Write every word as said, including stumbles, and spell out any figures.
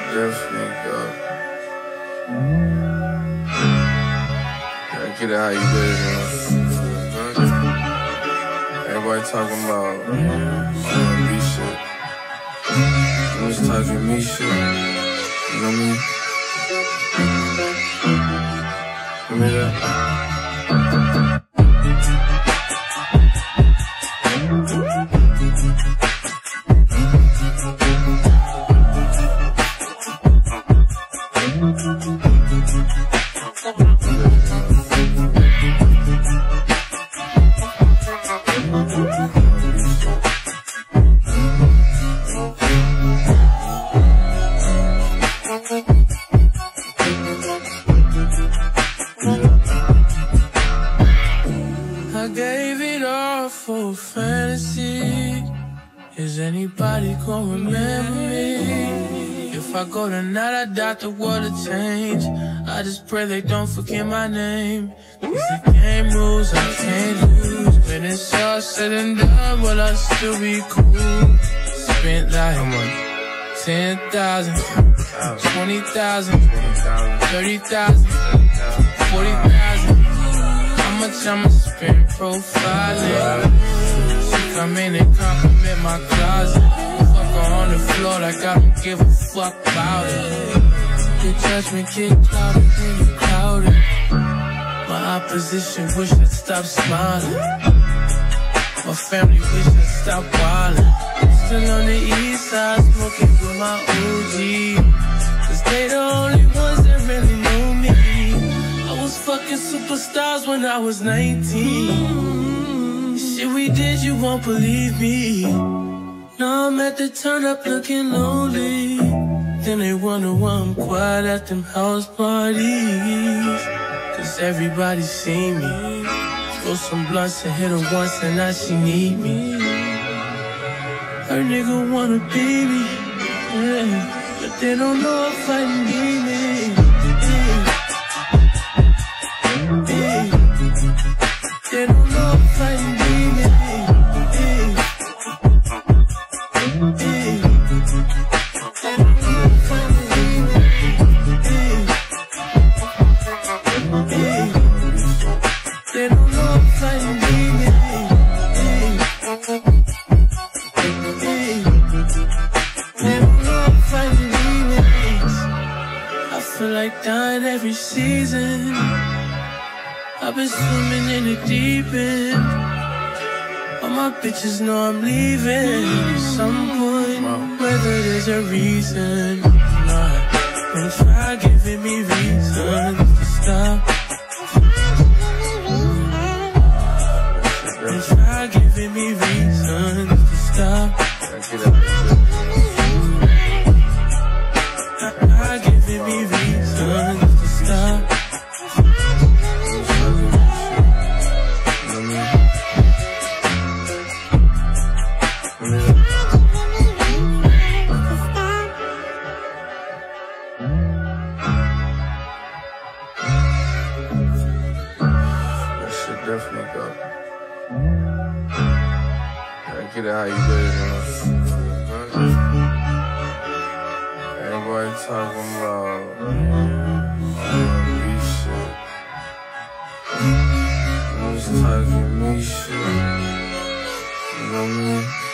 definitely go. Gotta get it how you did it, man. Everybody talking about R and B shit. I'm just talking me shit. You know what I mean? Give me that. I gave it all for fantasy. Is anybody gonna remember me? If I go tonight, I doubt the world will change. I just pray they don't forget my name. Cause the game rules, I can't lose. When it's all said and done, will I still be cool? Spent like ten thousand, twenty thousand, thirty thousand, forty thousand. How much I'ma spend profiling? She come in and compliment my closet. Fuck her on the floor like I don't give a fuck about it. Your judgment get clouded when you clouded. My opposition wish I'd stop smiling. My family wish I'd stop wildin'. Still on the east side smoking with my O G. Cause they the only ones that really know me. I was fucking superstars when I was nineteen. The shit we did, you won't believe me. Now I'm at the turn up looking lonely. Then they wonder why I'm quiet at them house parties. Cause everybody see me. Throw some blunts and hit her once and now she need me. Her nigga wanna be me, yeah, but they don't know if I need me. They don't know if I need me. They don't know if I need me. They don't know if I need me. They don't know if I need me. I feel like dying every season. I've been swimming in the deep end. All my bitches know I'm leaving at some point, whether there's a reason or not. Don't try giving me reasons to stop. Don't try giving me reasons to stop. Try giving me reasons to stop. Definitely go. Gotta get it how you did it, man. Everybody talking about R and B shit. I'm just talking me shit. You know what I mean?